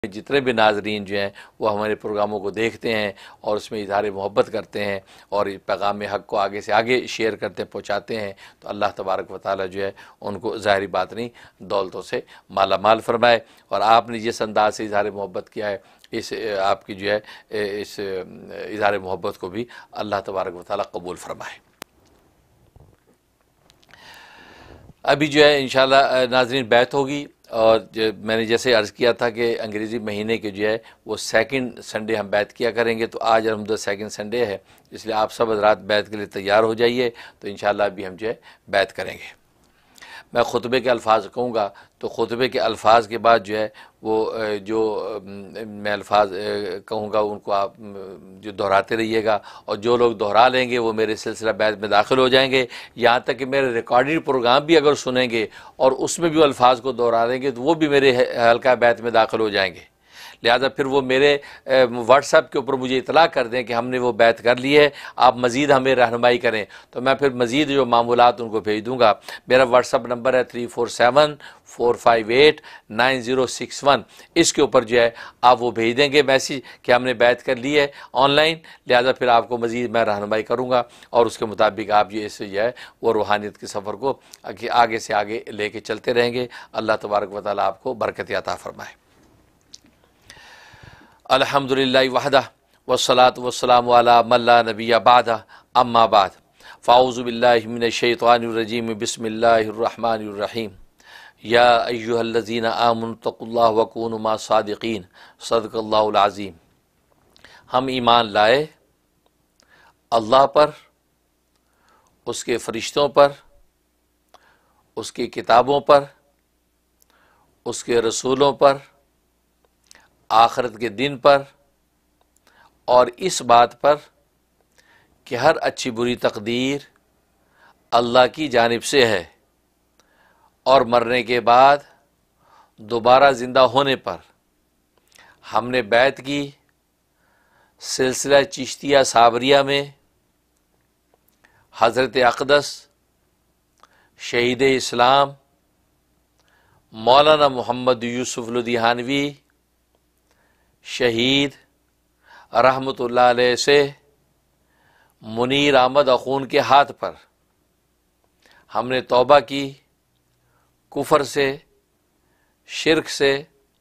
جتنے بھی ناظرین جو ہیں وہ ہمارے پروگراموں کو دیکھتے ہیں اور اس میں اظہار محبت کرتے ہیں اور پیغام حق کو آگے سے آگے شیئر کرتے پہنچاتے ہیں، تو اللہ تبارک و تعالیٰ جو ہے ان کو ظاہری بات نہیں دولتوں سے مالا مال فرمائے۔ اور آپ نے جس انداز سے اظہار محبت کیا ہے، اس آپ کی جو ہے اس اظہار محبت کو بھی اللہ تبارک و تعالیٰ قبول فرمائے۔ ابھی جو ہے انشاءاللہ ناظرین بیعت ہوگی، اور میں نے جیسے عرض کیا تھا کہ انگریزی مہینے کے جو ہے وہ سیکنڈ سنڈے ہم بیعت کیا کریں گے، تو آج الحمدللہ سیکنڈ سنڈے ہے، اس لیے آپ سب حضرات بیعت کے لیے تیار ہو جائیے، تو انشاءاللہ ابھی ہم جو ہے بیعت کریں گے۔ میں خطبے کے الفاظ کہوں گا، تو خطبے کے الفاظ کے بعد جو ہے وہ جو میں الفاظ کہوں گا ان کو آپ جو دہراتے رہیے گا، اور جو لوگ دہرا لیں گے وہ میرے سلسلہ بیعت میں داخل ہو جائیں گے، یہاں تک کہ میرے ریکارڈڈ پروگرام بھی اگر سنیں گے اور اس میں بھی الفاظ کو دہرا دیں گے تو وہ بھی میرے حلقہ بیعت میں داخل ہو جائیں گے۔ لہذا پھر وہ میرے واٹس ایپ کے اوپر مجھے اطلاع کر دیں کہ ہم نے وہ بیعت کر لی ہے، آپ مزید ہمیں رہنمائی کریں، تو میں پھر مزید جو معمولات ان کو بھیج دوں گا۔ میرا واٹس ایپ نمبر ہے 3474589061، اس کے اوپر جو ہے آپ وہ بھیج دیں گے میسیج کہ ہم نے بیعت کر لی ہے آن لائن، لہذا پھر آپ کو مزید میں رہنمائی کروں گا، اور اس کے مطابق آپ جو اس جو ہے وہ روحانیت کے سفر کو آگے سے آگے لے کے چلتے رہیں گے۔ اللہ تبارک و تعالیٰ آپ کو برکت عطا فرمائے۔ الحمدللہ وحدہ والصلاة والسلام علی من لا نبی بعدہ، اما بعد، فاعوذ باللہ من الشیطان الرجیم، بسم اللہ الرحمن الرحیم۔ یا ایہا الذین آمنوا اتقوا اللہ وکونوا مع الصادقین، صدق اللہ العظیم۔ ہم ایمان لائے اللہ پر، اس کے فرشتوں پر، اس کی کتابوں پر، اس کے رسولوں پر، آخرت کے دن پر، اور اس بات پر کہ ہر اچھی بری تقدیر اللہ کی جانب سے ہے، اور مرنے کے بعد دوبارہ زندہ ہونے پر ہم نے بیعت کی سلسلہ چشتیہ صابریہ میں حضرت اقدس شہید اسلام مولانا محمد یوسف لدھیانوی شہید رحمۃ اللہ علیہ سے منیر احمد اخون کے ہاتھ پر ہم نے توبہ کی، کفر سے، شرک سے،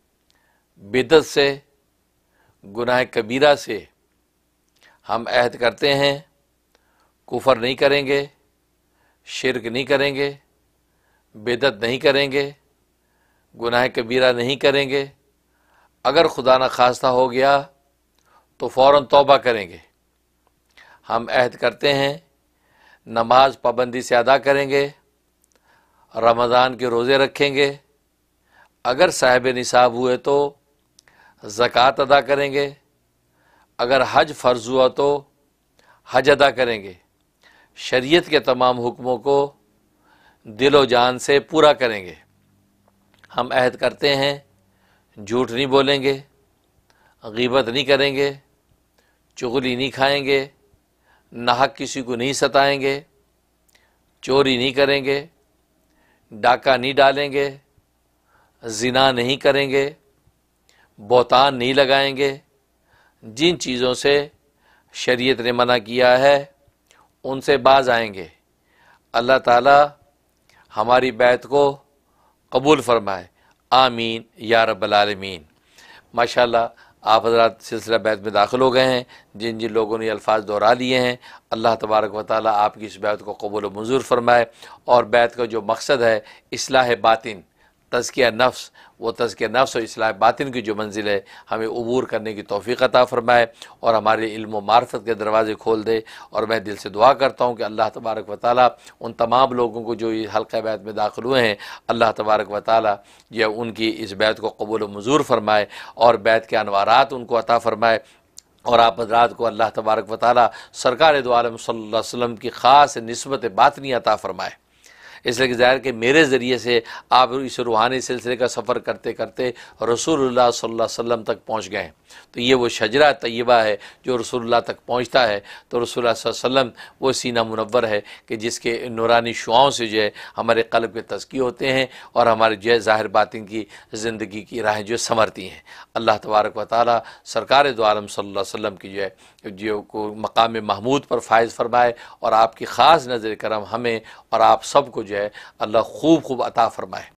بدعت سے، گناہ کبیرہ سے ہم عہد کرتے ہیں کفر نہیں کریں گے، شرک نہیں کریں گے، بدعت نہیں کریں گے، گناہ کبیرہ نہیں کریں گے، اگر خدا نخواستہ ہو گیا تو فوراً توبہ کریں گے۔ ہم عہد کرتے ہیں نماز پابندی سے ادا کریں گے، رمضان کے روزے رکھیں گے، اگر صاحب نصاب ہوئے تو زکوٰۃ ادا کریں گے، اگر حج فرض ہوا تو حج ادا کریں گے، شریعت کے تمام حکموں کو دل و جان سے پورا کریں گے۔ ہم عہد کرتے ہیں جھوٹ نہیں بولیں گے، غیبت نہیں کریں گے، چغلی نہیں کھائیں گے، ناحق کسی کو نہیں ستائیں گے، چوری نہیں کریں گے، ڈاکہ نہیں ڈالیں گے، زنا نہیں کریں گے، بہتان نہیں لگائیں گے۔ جن چیزوں سے شریعت نے منع کیا ہے ان سے باز آئیں گے۔ اللہ تعالی ہماری بیعت کو قبول فرمائے، آمین یا رب العالمین۔ ماشاءاللہ آپ حضرات سلسلہ بیعت میں داخل ہو گئے ہیں، جن جن لوگوں نے الفاظ دہرا لیے ہیں، اللہ تبارک و تعالیٰ آپ کی اس بیعت کو قبول و منظور فرمائے، اور بیعت کا جو مقصد ہے اصلاح باطن، تزکیہ نفس، وہ تزکیہ نفس اور اصلاح باطن کی جو منزل ہے ہمیں عبور کرنے کی توفیق عطا فرمائے، اور ہمارے علم و معرفت کے دروازے کھول دے۔ اور میں دل سے دعا کرتا ہوں کہ اللہ تبارک و تعالیٰ ان تمام لوگوں کو جو اس حلقہ بیعت میں داخل ہوئے ہیں، اللہ تبارک و تعالیٰ یہ ان کی اس بیعت کو قبول و منظور فرمائے، اور بیعت کے انوارات ان کو عطا فرمائے، اور آپ حضرات کو اللہ تبارک و تعالیٰ سرکار دو عالم صلی اللہ علیہ وسلم کی خاص نسبت باطنی عطا فرمائے۔ اس لیے کہ ظاہر کہ میرے ذریعے سے آپ اس روحانی سلسلے کا سفر کرتے کرتے رسول اللہ صلی اللہ علیہ وسلم تک پہنچ گئے. تو یہ وہ شجرہ طیبہ ہے جو رسول اللہ تک پہنچتا ہے. تو رسول اللہ صلی اللہ علیہ وسلم وہ سینہ منور ہے کہ جس کے نورانی شعاؤں سے جو ہے ہمارے قلب کے تزکیے ہوتے ہیں اور ہمارے جو ہے ظاہر باطن کی زندگی کی راہیں جو سنورتی ہیں. اللہ تبارک و تعالی سرکار دو عالم صلی اللہ علیہ وسلم کی جو ہے جو کو مقام محمود پر فائز فرمائے اور آپ کی خاص نظر کرم ہمیں اور آپ سب کو جو ہے اللہ خوب خوب عطا فرمائے.